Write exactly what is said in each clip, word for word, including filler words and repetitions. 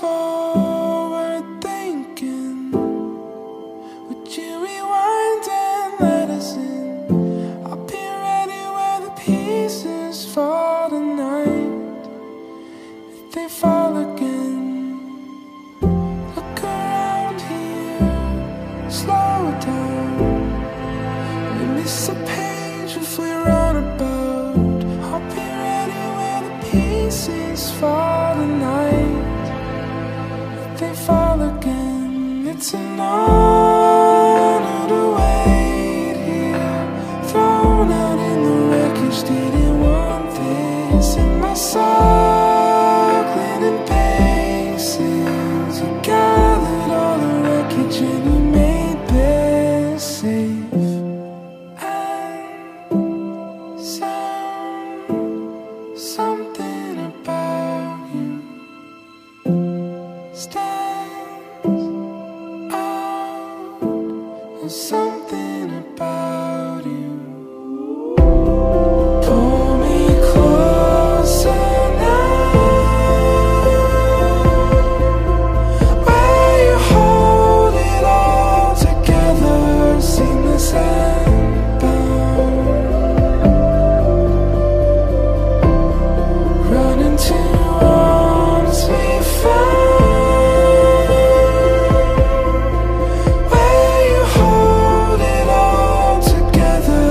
forward thinking. Would you rewind and let us in? I'll be ready where the pieces fall tonight, if they fall again. Look around here, slow down. We miss a page if we run about. I'll be ready where the pieces fall tonight, if they fall again. It's an honor to wait here, thrown out in the wreckage. Didn't want this in my soul. Cleaning paces, you gathered all the wreckage and you made this safe. And sound, something about you stands out. There's something about you. Pull me closer now, where you hold it all together, seamless and bound. Run into arms we found, where you hold it all together,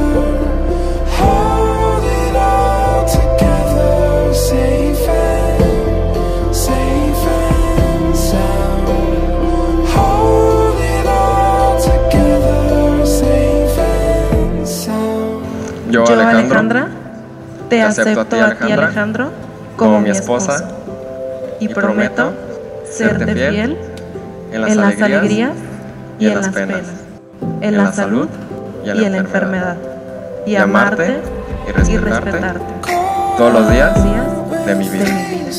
hold it all together, safe and, safe and sound. Hold it all together, safe and sound. Yo, Yo, Alejandro, Alejandra, te acepto a ti, Alejandro, como mi esposa, y prometo serte fiel en las alegrías y en las penas, en la salud y en la enfermedad, y amarte y respetarte todos los días de mi de vida. mi vida.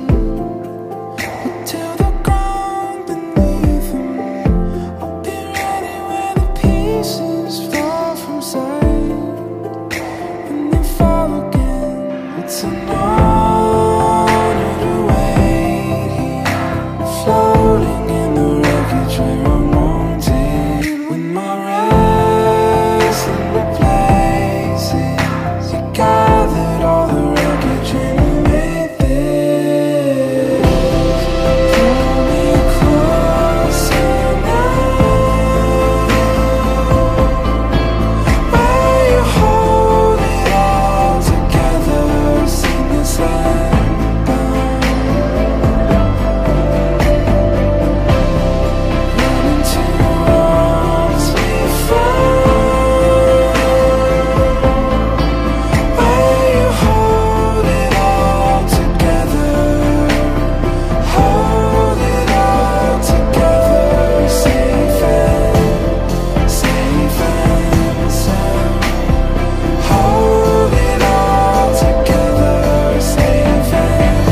Till the ground beneath him, I'll be ready where the pieces fall from sight, and they fall again. It's an honor to wait here, floating in the wreckage where I'm wanted. When my wrestling places, you gathered all the wreckage and you made this. Pull me closer now, where you hold it all together, seamless and bound. Run into arms we found, where you hold it all together, hold it all together, safe and, safe and sound. Hold it all together, safe and.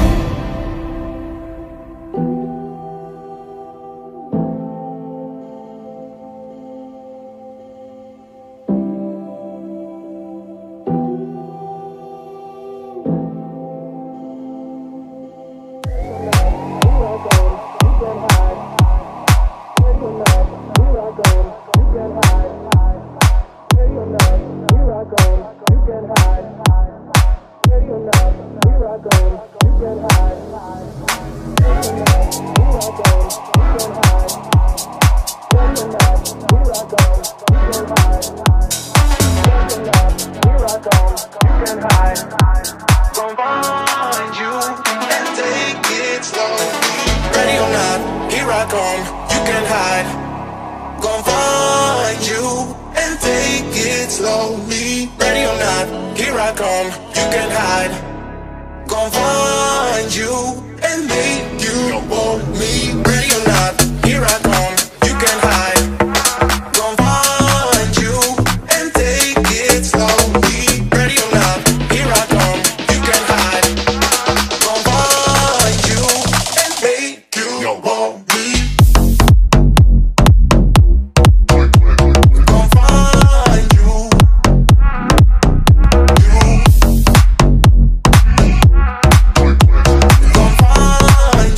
Gon' find you and take it slowly. Ready or not, here I come. You can hide. Gon' find you and take it slowly. Ready or not, here I come. You can hide. Gon' find you and make you want me. Ready or not, here I come. You can hide. Gon' find you and take it slowly. Ready or not, here I come. You can hide. Gon' find you and make you want me. Gon' find you. You. Gon' find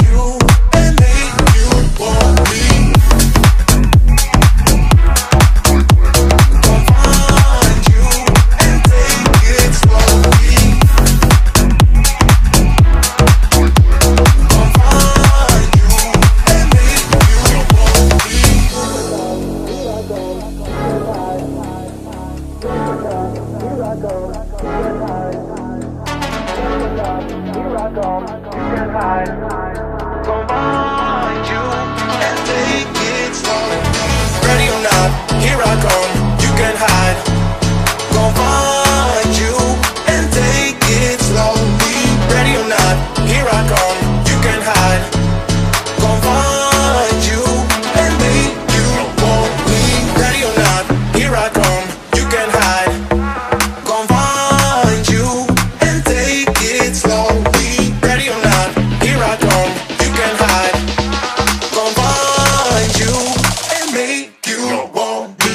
come, you can hide. Gonna find you and take it slow. Ready or not, here I come, you can hide. Gonna find you and take it slowly. Ready or not, here I come, you can hide. Gonna find you and make you want me. Ready or not, here I come, you can hide. Gonna find you and take it slowly. Ready or not, here I come, you can hide. Gonna find you and make you want me.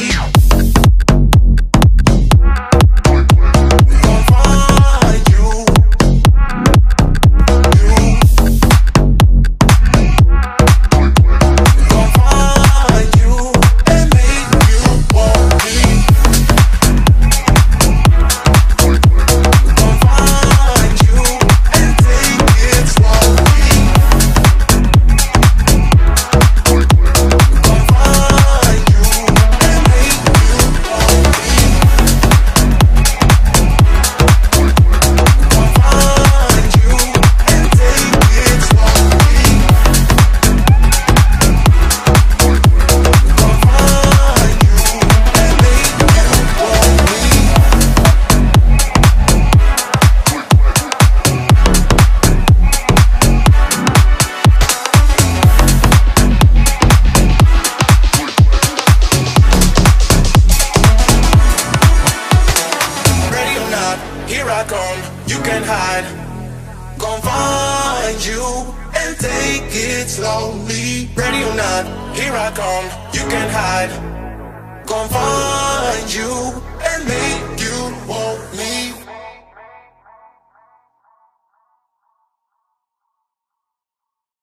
Here I come, you can hide. Gonna find you and take it slowly. Ready or not, here I come, you can hide. Gonna find